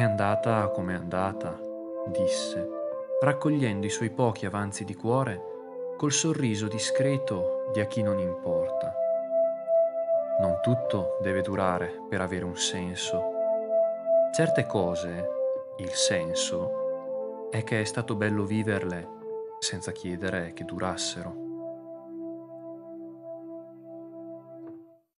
andata come è andata, disse, raccogliendo i suoi pochi avanzi di cuore col sorriso discreto di a chi non importa. Non tutto deve durare per avere un senso. Certe cose, il senso, è che è stato bello viverle senza chiedere che durassero.